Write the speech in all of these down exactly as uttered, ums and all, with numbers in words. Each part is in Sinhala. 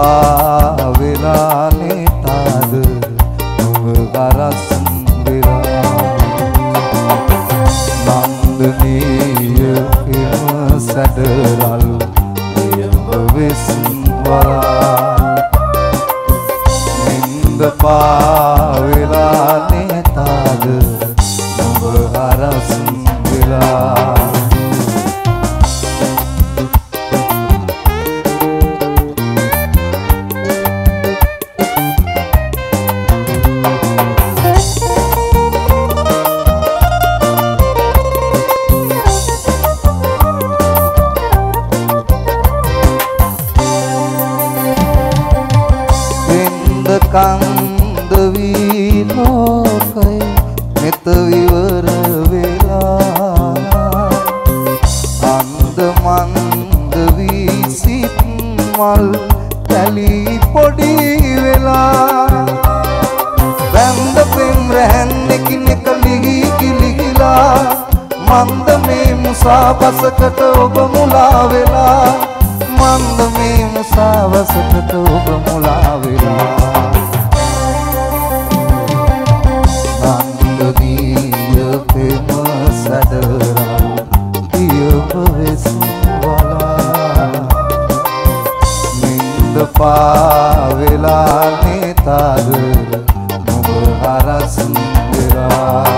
පාවෙලානේ තාද නුඹ කරසම් වෙලා නන්දනීය එම සැඩරල් එයඹ වෙස්වලා නින්ද පාවෙලානේ තාද නුඹ කරසම් වෙලා කන්ද වී ලෝකය මෙත විවර වෙලා අන්ද මන්ද වී සිත් මල් තැලී පොඩි වෙලා වැන්ද පෙම් රැහැන්නෙකිනෙක ලිගී කිලිගිලා මන්ද මේ මුසාවසකට ඔබ මුලා වෙලා මන්ද මේ මුසාවසකට ඔබ මුලා වෙලා නන්දනීය පෙම සැඩරල් දියම වෙස්වලා නින්ද පාවෙලානේ තාද නුඹ හරසම් වෙලා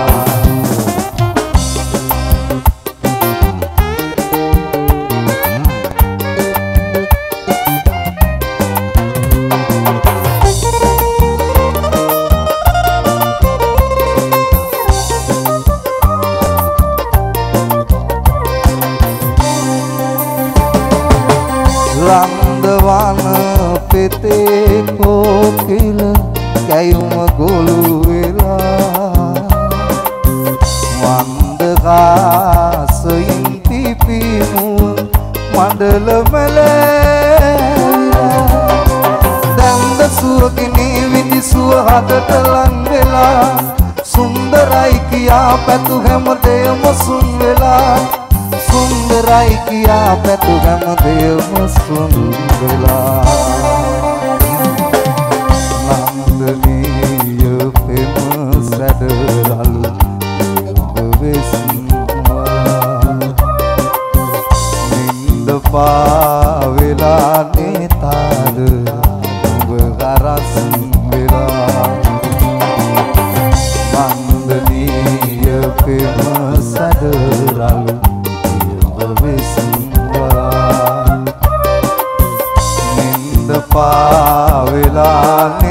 රන්දවන පෙතේ කෝකිල කැයුම ගොළු වෙලා වන්දකාසයින් පිපිමුව මඩල මැලැවිලා දැන්ද සුවකිනේ විදිසුව හදට ලං වෙලා සුන්දරයි කියා පැතු හැම දෙයම සුන් වෙලා සුන්දරයි කියා පැතු හැම දෙයම සුන් වෙලා නන්දනීය පෙම සැඩරල් ඔබ වෙස්වලා නින්ද පාවෙලානේ තාද ඔබ කරසම් වෙලා නන්දනීය පෙම සැඩරල් නින්ද පාවෙලානේ